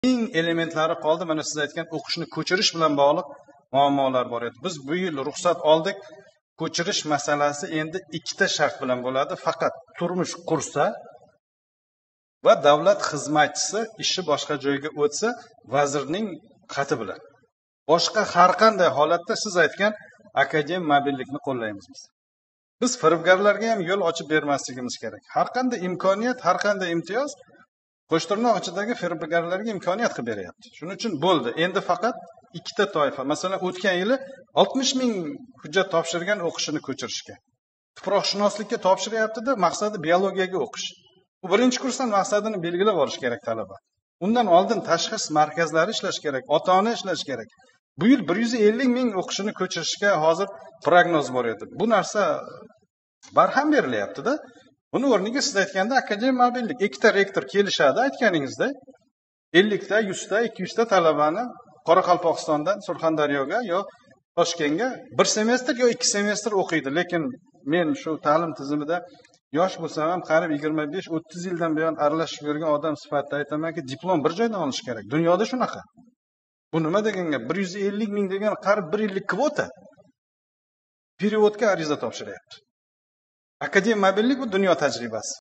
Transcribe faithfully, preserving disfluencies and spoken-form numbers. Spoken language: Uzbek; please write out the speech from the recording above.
eng elementlari qoldi. Mana siz aytgan o'qishni ko'chirish bilan bog'liq muammolar bor edi. Biz bu yil ruxsat oldik. Ko'chirish masalasi endi ikkita shart bilan bo'ladi. Faqat turmush qursa va davlat xizmatchisi ishi boshqa joyga o'tsa vazirning xati bilan. Boshqa har qanday holatda siz aytgan akademik mobillikni qo'llaymiz biz. Biz firibgarlarga ham yo'l ochib bermasligimiz kerak. Har qanday imkoniyat, har qanday imtiyoz Qo'shtirnoq ichidagi firibgarlarga imkoniyat qilib beryapti. Shuning uchun bo'ldi. Endi faqat ikkita toifa. Masalan, o'tgan yili oltmish ming hujjat topshirgan o'qishini ko'chirishga. Tuproqshunoslikka topshiryapti-da, maqsadi biologiyaga o'qish. Bu birinchi kursdan maqsadini belgilab olish kerak talaba. Undan oldin tashxis markazlari ishlash kerak, ota-ona ishlash kerak. Bu yil bir yuz ellik ming o'qishini ko'chirishga hozir prognoz bor edi. Bu narsa barham berilyapti-da. Buni o'rniga siz aytganda akademik mobillik, ikkita rektor kelishadi aytganingizda, ellik ta, yuz ta, ikki yuz ta talabani Qoraqalpog'istondan Surxondaryoga yo Toshkentga bir semestr yo ikki semestr o'qiydi. Lekin men shu ta'lim tizimida yosh bo'lsam ham qarib yigirma besh o'ttiz yildan buyon aralashib yurgan odam sifatida aytamanki, diplom bir joydan olish kerak. Dunyoda shunaqa. Bu nima deganga? bir yuz ellik ming degan qarib bir yillik kvota. Periodga ariza topshiryapti. Akademik mobillik bu dunyo tajribasi.